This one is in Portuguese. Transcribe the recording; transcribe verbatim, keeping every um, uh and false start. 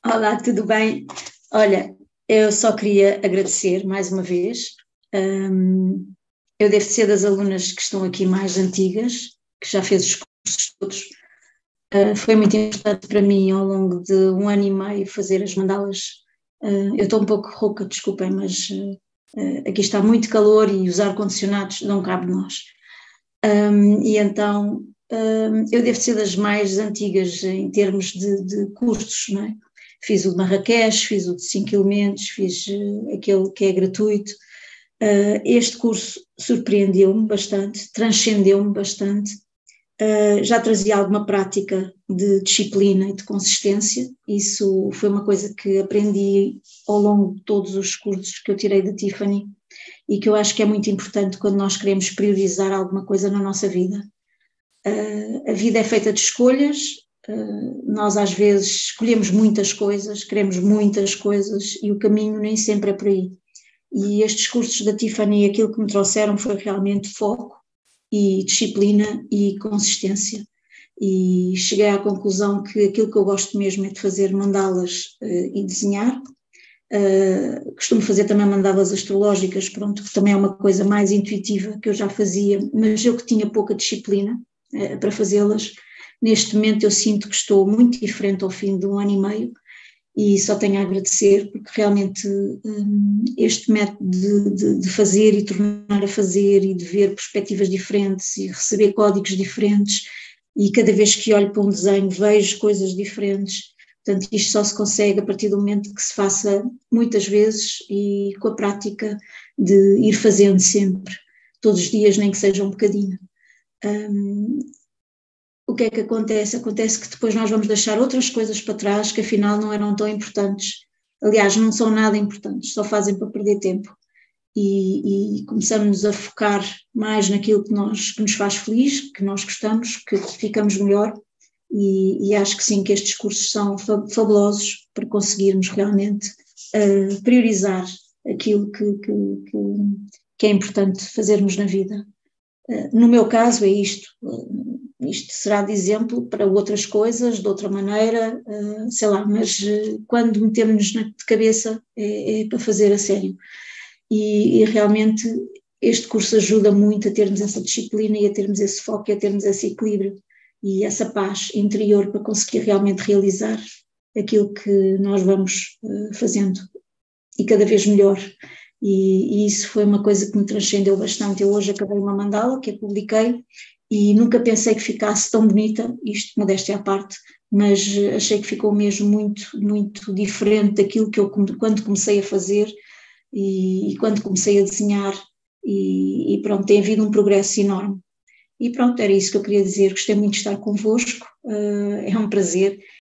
Olá, tudo bem? Olha, eu só queria agradecer mais uma vez. Hum, eu devo ser das alunas que estão aqui mais antigas, que já fez os cursos todos. Uh, foi muito importante para mim ao longo de um ano e meio fazer as mandalas. Uh, eu estou um pouco rouca, desculpem, mas uh, uh, aqui está muito calor e os ar-condicionados não cabe nós. Um, e então um, eu devo ser das mais antigas em termos de, de cursos, não é? Fiz o de Marrakech, fiz o de cinco elementos, fiz uh, aquele que é gratuito. Uh, este curso surpreendeu-me bastante, transcendeu-me bastante. Uh, já trazia alguma prática de disciplina e de consistência. Isso foi uma coisa que aprendi ao longo de todos os cursos que eu tirei da Tiffany e que eu acho que é muito importante quando nós queremos priorizar alguma coisa na nossa vida. Uh, a vida é feita de escolhas, uh, nós às vezes escolhemos muitas coisas, queremos muitas coisas e o caminho nem sempre é por aí. E estes cursos da Tiffany, aquilo que me trouxeram foi realmente foco e disciplina e consistência. E cheguei à conclusão que aquilo que eu gosto mesmo é de fazer mandalas uh, e desenhar. Uh, costumo fazer também mandalas astrológicas, pronto, que também é uma coisa mais intuitiva que eu já fazia, mas eu que tinha pouca disciplina uh, para fazê-las. Neste momento eu sinto que estou muito diferente ao fim de um ano e meio e só tenho a agradecer porque realmente um, este método de, de, de fazer e tornar a fazer e de ver perspectivas diferentes e receber códigos diferentes e cada vez que olho para um desenho vejo coisas diferentes. Portanto, isto só se consegue a partir do momento que se faça muitas vezes e com a prática de ir fazendo sempre, todos os dias, nem que seja um bocadinho. Um, o que é que acontece? Acontece que depois nós vamos deixar outras coisas para trás que afinal não eram tão importantes. Aliás, não são nada importantes, só fazem para perder tempo. E, e começamos a focar mais naquilo que, nós, que nos faz feliz, que nós gostamos, que ficamos melhor. E, e acho que sim, que estes cursos são fabulosos para conseguirmos realmente uh, priorizar aquilo que, que, que, que é importante fazermos na vida. Uh, no meu caso é isto, uh, isto será de exemplo para outras coisas, de outra maneira, uh, sei lá, mas uh, quando metemos na cabeça é, é para fazer a sério. E, e realmente este curso ajuda muito a termos essa disciplina e a termos esse foco e a termos esse equilíbrio e essa paz interior para conseguir realmente realizar aquilo que nós vamos uh, fazendo e cada vez melhor. E, e isso foi uma coisa que me transcendeu bastante. Eu hoje acabei uma mandala que eu publiquei e nunca pensei que ficasse tão bonita, isto modéstia à parte, mas achei que ficou mesmo muito, muito diferente daquilo que eu quando comecei a fazer e, e quando comecei a desenhar e, e pronto, tem havido um progresso enorme. E pronto, era isso que eu queria dizer, gostei muito de estar convosco, uh, é um prazer